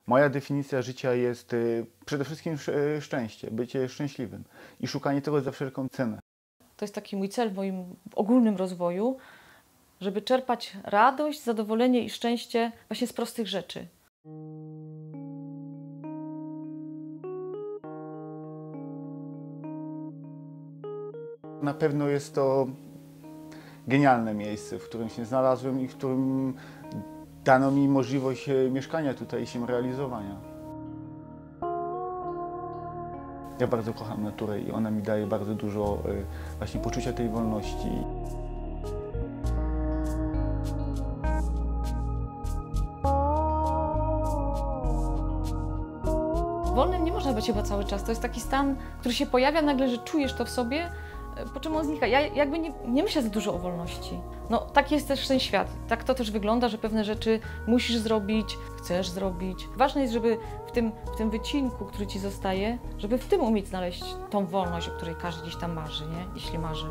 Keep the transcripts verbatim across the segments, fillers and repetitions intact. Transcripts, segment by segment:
Moja definicja życia jest przede wszystkim szczęście, bycie szczęśliwym i szukanie tego za wszelką cenę. To jest taki mój cel w moim ogólnym rozwoju, żeby czerpać radość, zadowolenie i szczęście właśnie z prostych rzeczy. Na pewno jest to genialne miejsce, w którym się znalazłem i w którym dano mi możliwość mieszkania tutaj i się realizowania. Ja bardzo kocham naturę i ona mi daje bardzo dużo właśnie poczucia tej wolności. Wolnym nie można być chyba cały czas. To jest taki stan, który się pojawia nagle, że czujesz to w sobie, po czym on znika. Ja jakby nie, nie myślę za dużo o wolności. No tak jest też ten świat. Tak to też wygląda, że pewne rzeczy musisz zrobić, chcesz zrobić. Ważne jest, żeby w tym, w tym wycinku, który ci zostaje, żeby w tym umieć znaleźć tą wolność, o której każdy gdzieś tam marzy, nie? Jeśli marzy.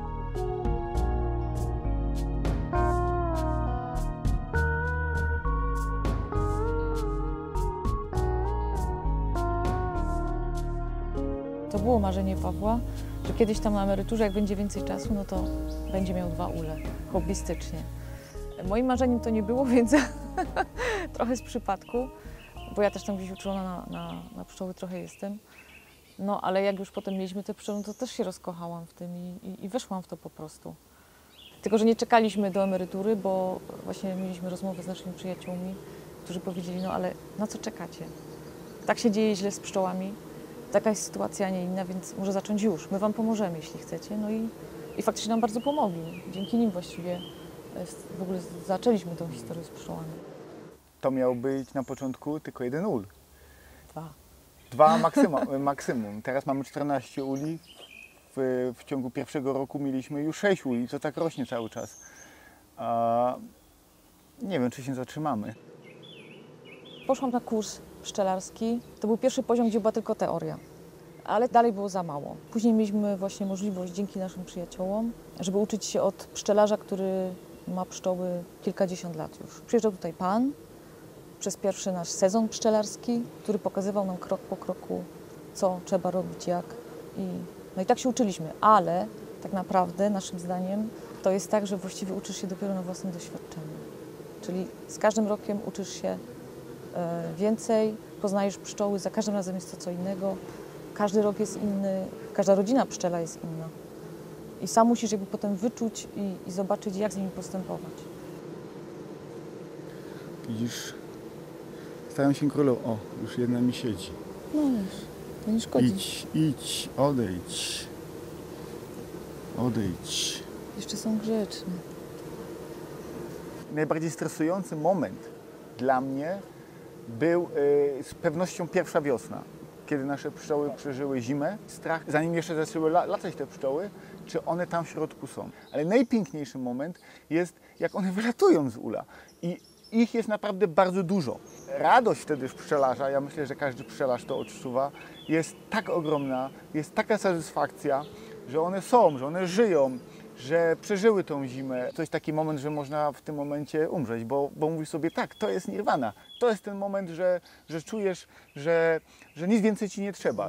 To było marzenie Pawła, że kiedyś tam na emeryturze, jak będzie więcej czasu, no to będzie miał dwa ule, hobbystycznie. Moim marzeniem to nie było, więc trochę z przypadku, bo ja też tam gdzieś uczulona na, na, na pszczoły trochę jestem. No ale jak już potem mieliśmy te pszczoły, to też się rozkochałam w tym i, i, i weszłam w to po prostu. Tylko że nie czekaliśmy do emerytury, bo właśnie mieliśmy rozmowę z naszymi przyjaciółmi, którzy powiedzieli, no ale na co czekacie? Tak się dzieje źle z pszczołami. Taka jest sytuacja, a nie inna, więc może zacząć już. My Wam pomożemy, jeśli chcecie. No i, i faktycznie nam bardzo pomogli. Dzięki nim właściwie w ogóle zaczęliśmy tą historię z pszczołami. To miał być na początku tylko jeden ul. Dwa. Dwa maksyma, maksymum. Teraz mamy czternaście uli. W, w ciągu pierwszego roku mieliśmy już sześć uli. To tak rośnie cały czas. A nie wiem, czy się zatrzymamy. Poszłam na kurs pszczelarski. To był pierwszy poziom, gdzie była tylko teoria, ale dalej było za mało. Później mieliśmy właśnie możliwość, dzięki naszym przyjaciołom, żeby uczyć się od pszczelarza, który ma pszczoły kilkadziesiąt lat już. Przyjeżdżał tutaj pan przez pierwszy nasz sezon pszczelarski, który pokazywał nam krok po kroku, co trzeba robić, jak. I, no i tak się uczyliśmy, ale tak naprawdę naszym zdaniem to jest tak, że właściwie uczysz się dopiero na własnym doświadczeniu. Czyli z każdym rokiem uczysz się więcej, poznajesz pszczoły, za każdym razem jest to co innego. Każdy rok jest inny, każda rodzina pszczela jest inna. I sam musisz jakby potem wyczuć i, i zobaczyć, jak z nimi postępować. Widzisz, stają się królą. O, już jedna mi siedzi. No wiesz, to nie szkodzi. Idź, idź, odejdź. Odejdź. Jeszcze są grzeczne. Najbardziej stresujący moment dla mnie był y, z pewnością pierwsza wiosna, kiedy nasze pszczoły przeżyły zimę. Strach, zanim jeszcze zaczęły la, latać te pszczoły, czy one tam w środku są. Ale najpiękniejszy moment jest, jak one wylatują z ula. I ich jest naprawdę bardzo dużo. Radość wtedy pszczelarza, ja myślę, że każdy pszczelarz to odczuwa, jest tak ogromna, jest taka satysfakcja, że one są, że one żyją, że przeżyły tą zimę. To jest taki moment, że można w tym momencie umrzeć, bo, bo mówisz sobie, tak, to jest nirwana. To jest ten moment, że, że czujesz, że, że nic więcej ci nie trzeba.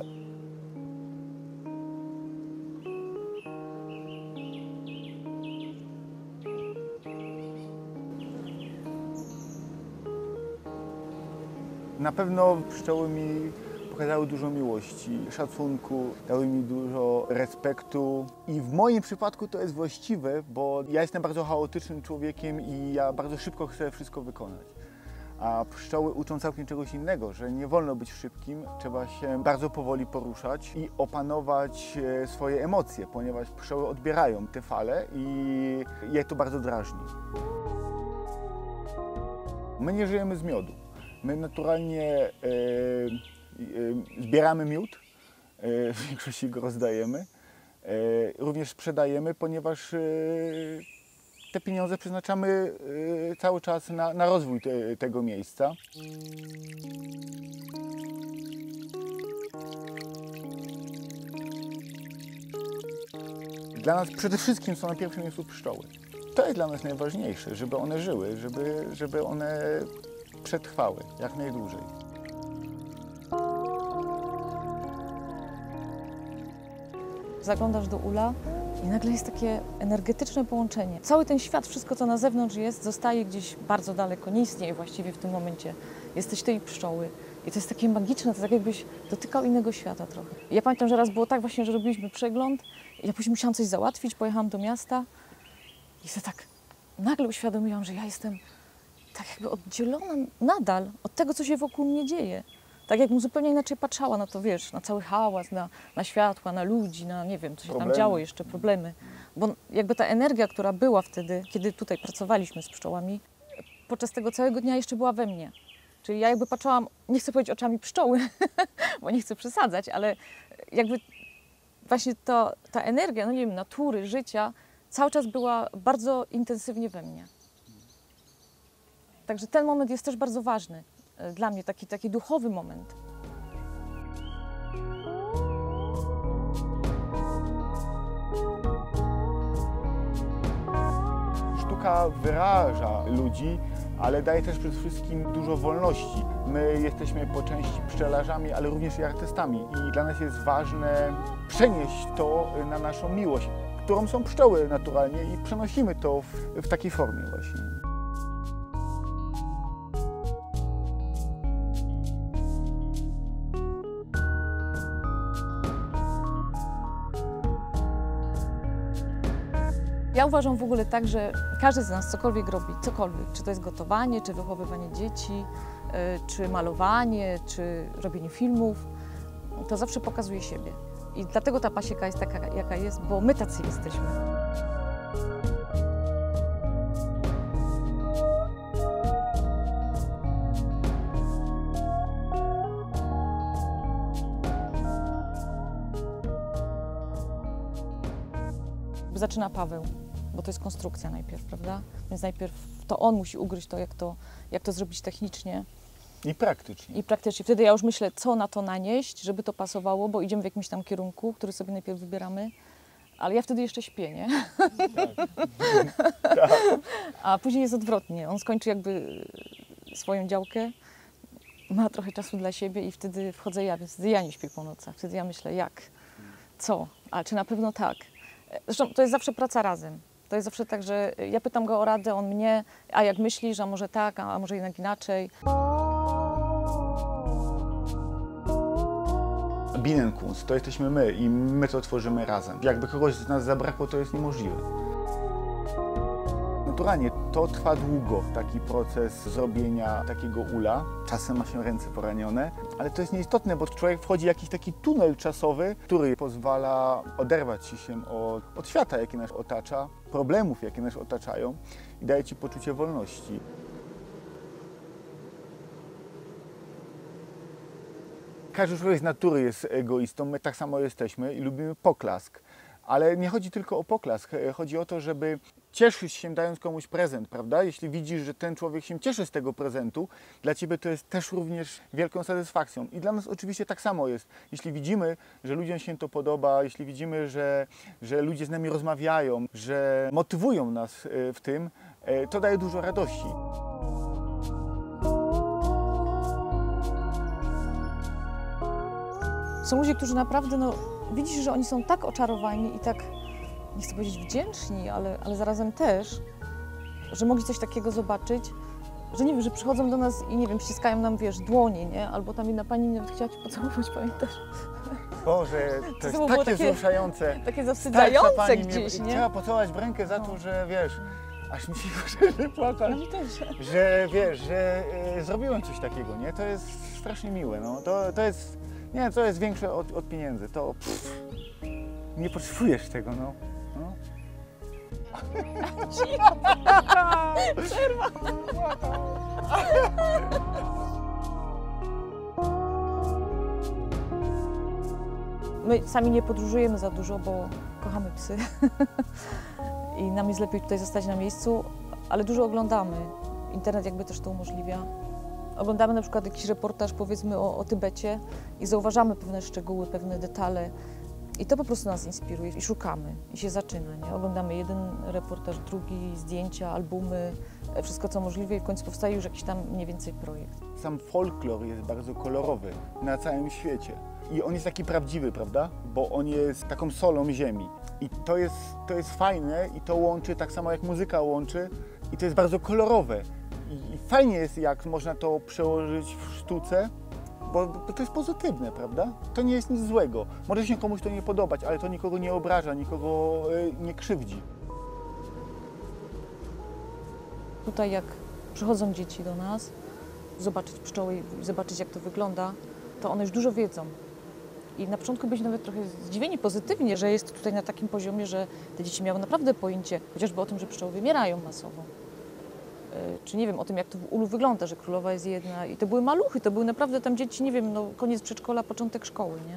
Na pewno pszczoły mi pokazały dużo miłości, szacunku, dały mi dużo respektu i w moim przypadku to jest właściwe, bo ja jestem bardzo chaotycznym człowiekiem i ja bardzo szybko chcę wszystko wykonać. A pszczoły uczą całkiem czegoś innego, że nie wolno być szybkim, trzeba się bardzo powoli poruszać i opanować swoje emocje, ponieważ pszczoły odbierają te fale i je to bardzo drażni. My nie żyjemy z miodu. My naturalnie e, e, zbieramy miód, e, w większości go rozdajemy, e, również sprzedajemy, ponieważ e, te pieniądze przeznaczamy e, cały czas na, na rozwój te, tego miejsca. Dla nas przede wszystkim są na pierwszym miejscu pszczoły. To jest dla nas najważniejsze, żeby one żyły, żeby, żeby one przetrwały jak najdłużej. zaglądasz do ula i nagle jest takie energetyczne połączenie. Cały ten świat, wszystko co na zewnątrz jest, zostaje gdzieś bardzo daleko, nie istnieje właściwie w tym momencie. Jesteś ty i pszczoły. I to jest takie magiczne, to tak jakbyś dotykał innego świata trochę. Ja pamiętam, że raz było tak właśnie, że robiliśmy przegląd i ja później musiałam coś załatwić, pojechałam do miasta i sobie tak nagle uświadomiłam, że ja jestem tak jakby oddzielona nadal od tego, co się wokół mnie dzieje. Tak jakbym zupełnie inaczej patrzała na to, wiesz, na cały hałas, na, na światła, na ludzi, na nie wiem, co się Problemy. tam działo jeszcze, problemy. Bo jakby ta energia, która była wtedy, kiedy tutaj pracowaliśmy z pszczołami, podczas tego całego dnia jeszcze była we mnie. Czyli ja jakby patrzyłam, nie chcę powiedzieć oczami pszczoły, bo nie chcę przesadzać, ale jakby właśnie to, ta energia, no nie wiem, natury, życia cały czas była bardzo intensywnie we mnie. Także ten moment jest też bardzo ważny dla mnie, taki, taki duchowy moment. Sztuka wyraża ludzi, ale daje też przede wszystkim dużo wolności. My jesteśmy po części pszczelarzami, ale również i artystami i dla nas jest ważne przenieść to na naszą miłość, którą są pszczoły naturalnie i przenosimy to w, w takiej formie właśnie. Ja uważam w ogóle tak, że każdy z nas cokolwiek robi, cokolwiek, czy to jest gotowanie, czy wychowywanie dzieci, czy malowanie, czy robienie filmów, to zawsze pokazuje siebie. I dlatego ta pasieka jest taka, jaka jest, bo my tacy jesteśmy. Zaczyna Paweł, bo to jest konstrukcja najpierw, prawda? Więc najpierw to on musi ugryźć to, jak to, jak to zrobić technicznie. I praktycznie. I praktycznie. Wtedy ja już myślę, co na to nanieść, żeby to pasowało, bo idziemy w jakimś tam kierunku, który sobie najpierw wybieramy. Ale ja wtedy jeszcze śpię, nie? Tak. A później jest odwrotnie. On skończy jakby swoją działkę, ma trochę czasu dla siebie i wtedy wchodzę ja, więc wtedy ja nie śpię po nocach. Wtedy ja myślę, jak, co, a czy na pewno tak. Zresztą to jest zawsze praca razem. To jest zawsze tak, że ja pytam go o radę, on mnie, a jak myślisz, a może tak, a może jednak inaczej. Bienenkunst to jesteśmy my i my to tworzymy razem. Jakby kogoś z nas zabrakło, to jest niemożliwe. Naturalnie to trwa długo, taki proces zrobienia takiego ula. Czasem ma się ręce poranione, ale to jest nieistotne, bo człowiek wchodzi w jakiś taki tunel czasowy, który pozwala oderwać się od, od świata, jaki nas otacza, problemów, jakie nas otaczają i daje ci poczucie wolności. Każdy człowiek z natury jest egoistą, my tak samo jesteśmy i lubimy poklask. Ale nie chodzi tylko o poklask, chodzi o to, żeby cieszyć się dając komuś prezent, prawda? Jeśli widzisz, że ten człowiek się cieszy z tego prezentu, dla ciebie to jest też również wielką satysfakcją. I dla nas oczywiście tak samo jest. Jeśli widzimy, że ludziom się to podoba, jeśli widzimy, że, że ludzie z nami rozmawiają, że motywują nas w tym, to daje dużo radości. Są ludzie, którzy naprawdę, no, widzisz, że oni są tak oczarowani i tak, nie chcę powiedzieć wdzięczni, ale, ale zarazem też, że mogli coś takiego zobaczyć, że nie wiem, że przychodzą do nas i nie wiem, ściskają nam, wiesz, dłonie, nie? Albo tam jedna pani nawet chciała cię pocałować, pamiętasz? Boże, to, To jest było takie, takie wzruszające. Takie Starsza zawstydzające pani gdzieś, mnie, nie? Trzeba pocałować w rękę za to, że wiesz, aż mi się chce płakać, No mi też. że wiesz, że e, zrobiłem coś takiego, nie? To jest strasznie miłe, no. To, to jest, nie, to jest większe od, od pieniędzy, to pff, nie potrzebujesz tego, no. no. Przerwa! My sami nie podróżujemy za dużo, bo kochamy psy i nam jest lepiej tutaj zostać na miejscu, ale dużo oglądamy. Internet jakby też to umożliwia. Oglądamy na przykład jakiś reportaż, powiedzmy, o, o Tybecie i zauważamy pewne szczegóły, pewne detale i to po prostu nas inspiruje i szukamy i się zaczyna, nie? Oglądamy jeden reportaż, drugi, zdjęcia, albumy, wszystko co możliwe i w końcu powstaje już jakiś tam mniej więcej projekt. Sam folklor jest bardzo kolorowy na całym świecie. i on jest taki prawdziwy, prawda? Bo on jest taką solą ziemi. I to jest, to jest fajne i to łączy tak samo jak muzyka łączy i to jest bardzo kolorowe. I, i fajnie jest, jak można to przełożyć w sztuce, bo, bo to jest pozytywne, prawda? To nie jest nic złego. Może się komuś to nie podobać, ale to nikogo nie obraża, nikogo y, nie krzywdzi. Tutaj jak przychodzą dzieci do nas, zobaczyć pszczoły i zobaczyć, jak to wygląda, to one już dużo wiedzą. I na początku byli nawet trochę zdziwieni pozytywnie, że jest tutaj na takim poziomie, że te dzieci miały naprawdę pojęcie chociażby o tym, że pszczoły wymierają masowo. Czy nie wiem, o tym, jak to w ulu wygląda, że królowa jest jedna. I to były maluchy, to były naprawdę tam dzieci, nie wiem, no koniec przedszkola, początek szkoły, nie?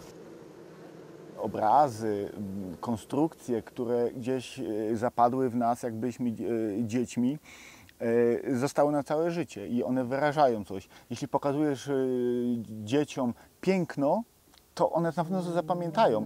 Obrazy, konstrukcje, które gdzieś zapadły w nas, jak byliśmy dziećmi, zostały na całe życie i one wyrażają coś. Jeśli pokazujesz dzieciom piękno, to one na pewno to zapamiętają.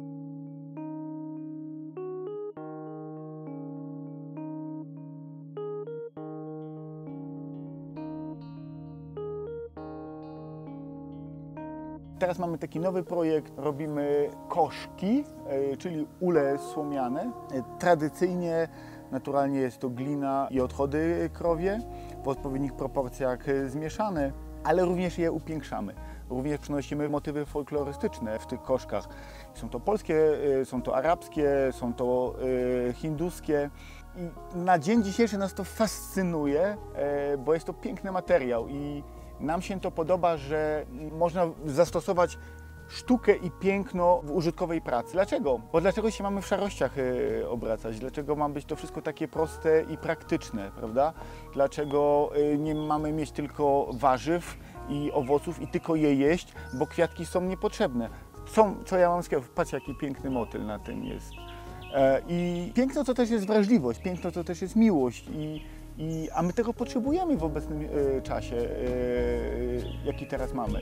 Teraz mamy taki nowy projekt, robimy koszki, czyli ule słomiane. Tradycyjnie, naturalnie jest to glina i odchody krowie, w odpowiednich proporcjach zmieszane, ale również je upiększamy. Również przynosimy motywy folklorystyczne w tych koszkach. Są to polskie, są to arabskie, są to hinduskie. I na dzień dzisiejszy nas to fascynuje, bo jest to piękny materiał i nam się to podoba, że można zastosować sztukę i piękno w użytkowej pracy. Dlaczego? Bo dlaczego się mamy w szarościach obracać? Dlaczego ma być to wszystko takie proste i praktyczne, prawda? Dlaczego nie mamy mieć tylko warzyw i owoców i tylko je jeść, bo kwiatki są niepotrzebne. Są, co ja mam сказать, patrz jaki piękny motyl na tym jest. I piękno to też jest wrażliwość, piękno to też jest miłość. I I, a my tego potrzebujemy w obecnym y, czasie, y, jaki teraz mamy.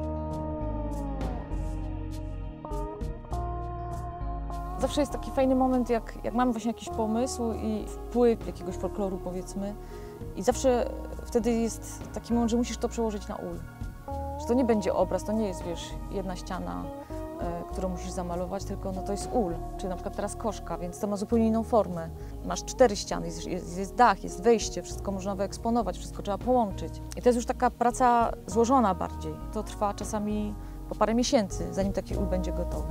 Zawsze jest taki fajny moment, jak, jak mamy właśnie jakiś pomysł i wpływ jakiegoś folkloru, powiedzmy. I zawsze wtedy jest taki moment, że musisz to przełożyć na ul. Że to nie będzie obraz, to nie jest, wiesz, jedna ściana, y, którą musisz zamalować, tylko no to jest ul, czyli na przykład teraz koszka, więc to ma zupełnie inną formę. Masz cztery ściany, jest, jest, jest dach, jest wejście, wszystko można wyeksponować, wszystko trzeba połączyć. I to jest już taka praca złożona bardziej. To trwa czasami po parę miesięcy, zanim taki ul będzie gotowy.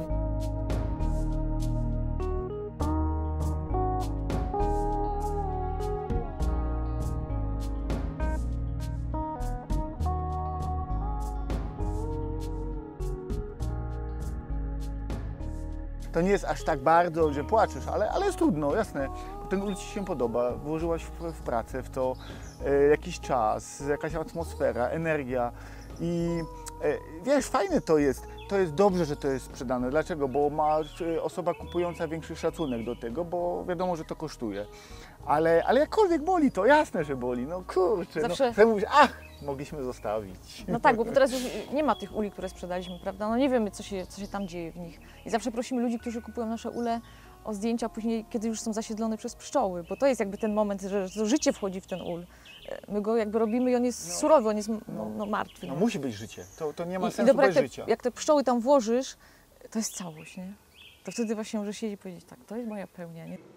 To nie jest aż tak bardzo, że płaczesz, ale, ale jest trudno, jasne. Ten ul Ci się podoba, włożyłaś w, w pracę, w to e, jakiś czas, jakaś atmosfera, energia i e, wiesz, fajne to jest. To jest dobrze, że to jest sprzedane. Dlaczego? Bo ma osoba kupująca większy szacunek do tego, bo wiadomo, że to kosztuje. Ale, ale jakkolwiek boli, to jasne, że boli. No kurczę, Zawsze... no, sobie mówisz, ach, mogliśmy zostawić. No tak, bo teraz już nie ma tych uli, które sprzedaliśmy, prawda? No nie wiemy, co się, co się tam dzieje w nich. I zawsze prosimy ludzi, którzy kupują nasze ule, o zdjęcia później, kiedy już są zasiedlone przez pszczoły, bo to jest jakby ten moment, że to życie wchodzi w ten ul. My go jakby robimy i on jest no, surowy, on jest no, no martwy. No nie? musi być życie, to, to nie ma I, sensu i dobra, bez jak te, życia. jak te pszczoły tam włożysz, to jest całość, nie? To wtedy właśnie może siedzieć i powiedzieć, tak, to jest moja pełnia, nie?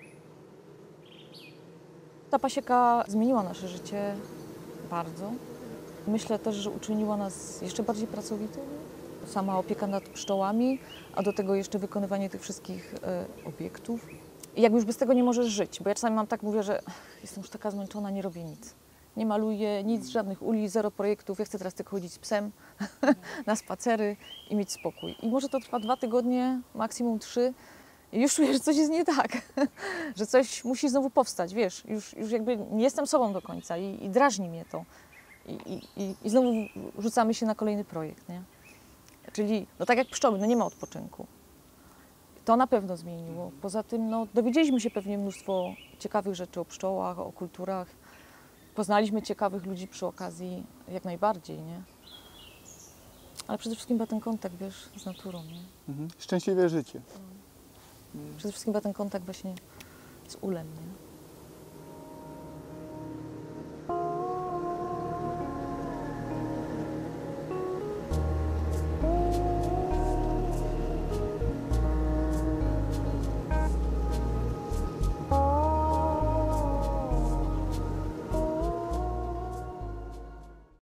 Ta pasieka zmieniła nasze życie bardzo. Myślę też, że uczyniła nas jeszcze bardziej pracowitymi. Sama opieka nad pszczołami, a do tego jeszcze wykonywanie tych wszystkich e, obiektów. I jakby już bez tego nie możesz żyć, bo ja czasami mam tak, mówię, że jestem już taka zmęczona, nie robię nic. Nie maluję nic, żadnych uli, zero projektów. Ja chcę teraz tylko chodzić z psem na spacery i mieć spokój. I może to trwa dwa tygodnie, maksimum trzy. I już czuję, że coś jest nie tak, że coś musi znowu powstać, wiesz, już, już jakby nie jestem sobą do końca i, i drażni mnie to. I, i, I znowu rzucamy się na kolejny projekt, nie? Czyli, no tak jak pszczoły, no nie ma odpoczynku. To na pewno zmieniło. Poza tym, no dowiedzieliśmy się pewnie mnóstwo ciekawych rzeczy o pszczołach, o kulturach. Poznaliśmy ciekawych ludzi przy okazji, jak najbardziej, nie? Ale przede wszystkim był ten kontakt, wiesz, z naturą, nie? Mhm. Szczęśliwe życie. Przede wszystkim był ten kontakt właśnie z ulem, nie?